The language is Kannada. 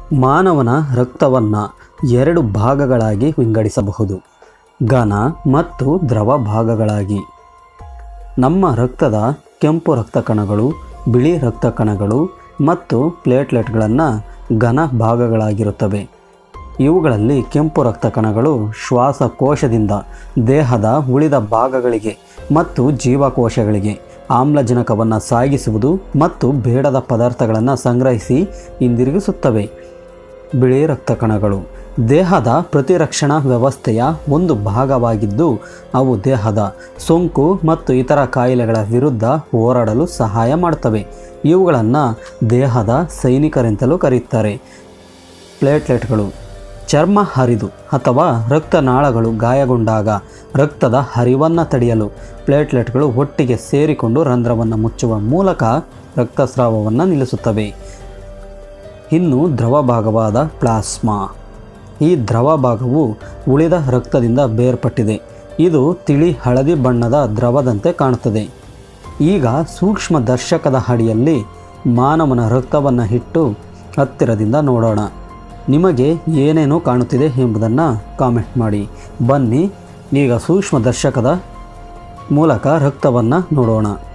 ಮಾನವನ ರಕ್ತವನ್ನು 2 ಭಾಗಗಳಾಗಿ ವಿಂಗಡಿಸಬಹುದು, ಘನ ಮತ್ತು ದ್ರವ ಭಾಗಗಳಾಗಿ. ನಮ್ಮ ರಕ್ತದ ಕೆಂಪು ರಕ್ತ ಕಣಗಳು, ಬಿಳಿ ರಕ್ತ ಕಣಗಳು ಮತ್ತು ಪ್ಲೇಟ್ಲೆಟ್ಗಳನ್ನು ಘನ ಭಾಗಗಳಾಗಿರುತ್ತವೆ. ಇವುಗಳಲ್ಲಿ ಕೆಂಪು ರಕ್ತ ಕಣಗಳು ಶ್ವಾಸಕೋಶದಿಂದ ದೇಹದ ಉಳಿದ ಭಾಗಗಳಿಗೆ ಮತ್ತು ಜೀವಕೋಶಗಳಿಗೆ ಆಮ್ಲಜನಕವನ್ನು ಸಾಗಿಸುವುದು ಮತ್ತು ಬೇಡದ ಪದಾರ್ಥಗಳನ್ನು ಸಂಗ್ರಹಿಸಿ ಹಿಂದಿರುಗಿಸುತ್ತವೆ. ಬಿಳಿ ರಕ್ತ ಕಣಗಳು ದೇಹದ ಪ್ರತಿರಕ್ಷಣಾ ವ್ಯವಸ್ಥೆಯ ಒಂದು ಭಾಗವಾಗಿದ್ದು, ಅವು ದೇಹದ ಸೋಂಕು ಮತ್ತು ಇತರ ಕಾಯಿಲೆಗಳ ವಿರುದ್ಧ ಹೋರಾಡಲು ಸಹಾಯ ಮಾಡುತ್ತವೆ. ಇವುಗಳನ್ನು ದೇಹದ ಸೈನಿಕರೆಂತಲೂ ಕರೆಯುತ್ತಾರೆ. ಪ್ಲೇಟ್ಲೆಟ್ಗಳು ಚರ್ಮ ಹರಿದು ಅಥವಾ ರಕ್ತನಾಳಗಳು ಗಾಯಗೊಂಡಾಗ ರಕ್ತದ ಹರಿವನ್ನು ತಡೆಯಲು ಪ್ಲೇಟ್ಲೆಟ್ಗಳು ಒಟ್ಟಿಗೆ ಸೇರಿಕೊಂಡು ರಂಧ್ರವನ್ನು ಮುಚ್ಚುವ ಮೂಲಕ ರಕ್ತಸ್ರಾವವನ್ನು ನಿಲ್ಲಿಸುತ್ತವೆ. ಇನ್ನು ದ್ರವ ಭಾಗವಾದ ಪ್ಲಾಸ್ಮಾ. ಈ ದ್ರವ ಭಾಗವು ಉಳಿದ ರಕ್ತದಿಂದ ಬೇರ್ಪಟ್ಟಿದೆ. ಇದು ತಿಳಿ ಹಳದಿ ಬಣ್ಣದ ದ್ರವದಂತೆ ಕಾಣುತ್ತದೆ. ಈಗ ಸೂಕ್ಷ್ಮ ದರ್ಶಕದ ಅಡಿಯಲ್ಲಿ ಮಾನವನ ರಕ್ತವನ್ನು ಇಟ್ಟು ಹತ್ತಿರದಿಂದ ನೋಡೋಣ. ನಿಮಗೆ ಏನೇನು ಕಾಣುತ್ತಿದೆ ಎಂಬುದನ್ನು ಕಾಮೆಂಟ್ ಮಾಡಿ. ಬನ್ನಿ ಈಗ ಸೂಕ್ಷ್ಮ ದರ್ಶಕದ ಮೂಲಕ ರಕ್ತವನ್ನು ನೋಡೋಣ.